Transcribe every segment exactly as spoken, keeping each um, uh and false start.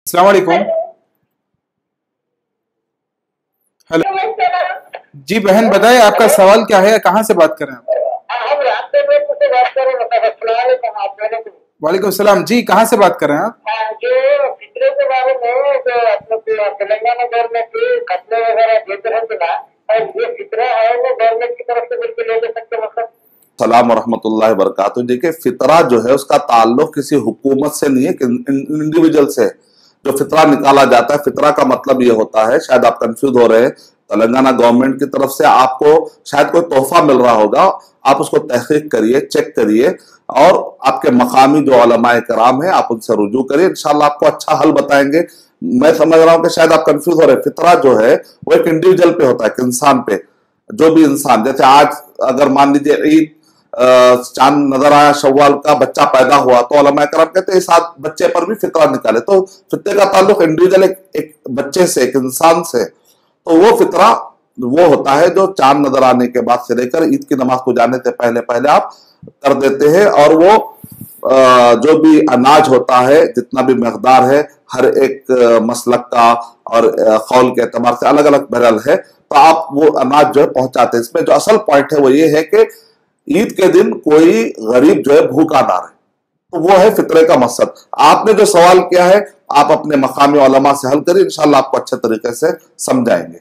अस्सलाम वालेकुम। हेलो जी बहन, बताइए आपका सवाल क्या है, कहाँ से बात कर रहे हैं आप? हम रास्ते में से बात कर रहे हैं, मतलब अस्सलाम वालेकुम, आप लोगों को। वालेकुम सलाम जी, कहाँ से बात कर रहे हैं आप? हाँ, जो फितरे के बारे में जो आप लोग के तेलंगाना गवर्नमेंट की खतरे वगैरह देते रहते ना, और ये फितरा है वो गवर्नमेंट की तरफ से बिल्कुल ले ले सकते मतलब। सलाम वरहमतुल्लाहि वबरकातुहू। देखिए, फितरा जो है उसका ताल्लुक किसी हुकूमत से नहीं है, इंडिविजुअल से। जो फितरा निकाला जाता है, फितरा का मतलब ये होता है, शायद आप कंफ्यूज हो रहे हैं, तेलंगाना गवर्नमेंट की तरफ से आपको शायद कोई तोहफा मिल रहा होगा। आप उसको तहकीक करिए, चेक करिए, और आपके मकामी जो उलमाए कराम है आप उनसे रुजू करिए, इंशाल्लाह आपको अच्छा हल बताएंगे। मैं समझ रहा हूँ कि शायद आप कंफ्यूज हो रहे हैं। फितरा जो है वो एक इंडिविजुअल पे होता है, एक इंसान पे। जो भी इंसान, जैसे आज अगर मान लीजिए ईद, चांद नजर आया, शव्वाल का बच्चा पैदा हुआ, तो उलमा करम कहते हैं इस बच्चे पर भी फितरा निकाले। तो फितरे का ताल्लुक इंडिविजुअल एक, एक बच्चे से, एक इंसान से। तो वो फितरा वो होता है जो चांद नजर आने के बाद से लेकर ईद की नमाज को जाने से पहले पहले आप कर देते हैं। और वो जो भी अनाज होता है, जितना भी मकदार है, हर एक मसलक का और कौल के एतबार से अलग अलग बहरल है, तो आप वो अनाज जो है पहुंचाते हैं। इसमें जो असल पॉइंट है वो ये है कि ईद के दिन कोई गरीब जो है भूखा ना रहे, तो वो है फितरे का मकसद। आपने जो सवाल किया है आप अपने मकामी उलमा से हल करिए, इंशाल्लाह आपको अच्छे तरीके से समझाएंगे।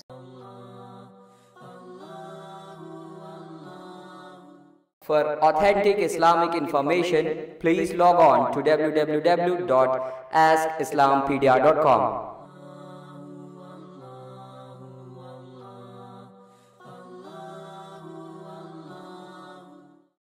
For authentic Islamic information, please log on to w w w dot ask islampedia dot com.